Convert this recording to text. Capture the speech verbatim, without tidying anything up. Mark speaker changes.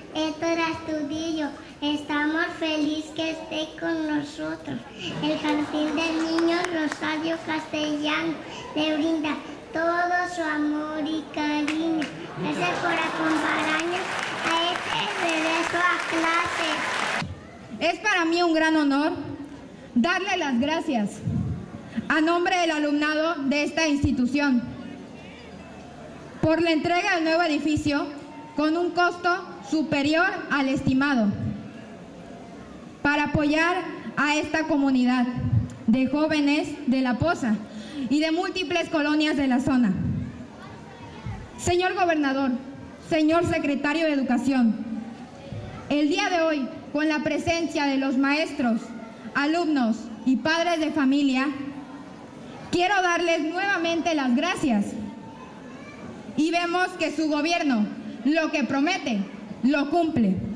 Speaker 1: Héctor Astudillo. Estamos felices que esté con nosotros. El Jardín del Niño Rosario Castellano le brinda todo su amor y cariño. Gracias por acompañarnos a este regreso a clase.
Speaker 2: Es para mí un gran honor darle las gracias a nombre del alumnado de esta institución por la entrega del nuevo edificio con un costo superior al estimado para apoyar a esta comunidad de jóvenes de La Poza y de múltiples colonias de la zona. Señor gobernador, señor secretario de Educación, el día de hoy, con la presencia de los maestros, alumnos y padres de familia, quiero darles nuevamente las gracias. Y vemos que su gobierno lo que promete, lo cumple.